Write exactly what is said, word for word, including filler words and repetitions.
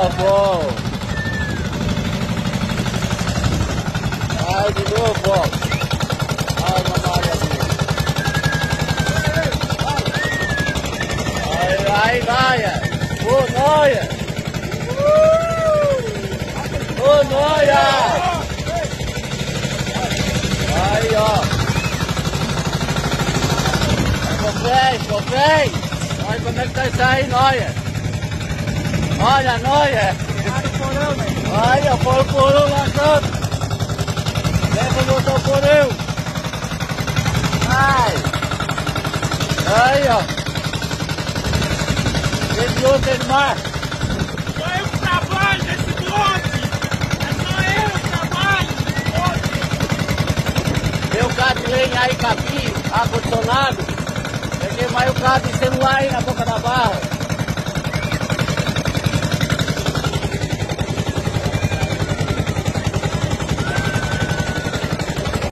Boa, bom. Vai de novo, ó. Vai na malha ali. Vai, vai, vai. Ô, noia. Ô, noia. Aí, ó. Confere, confere. Olha como é que tá isso aí, noia. Olha, noia. Olha, põe o porão lá dentro. Leva botar o porão. Vai. Aí, ó. Esse outro é de mar. Só eu que trabalho nesse bote. É só eu que trabalho nesse bote. Tem um carro de lenha aí, capim, ar-condicionado. Peguei mais o carro de celular aí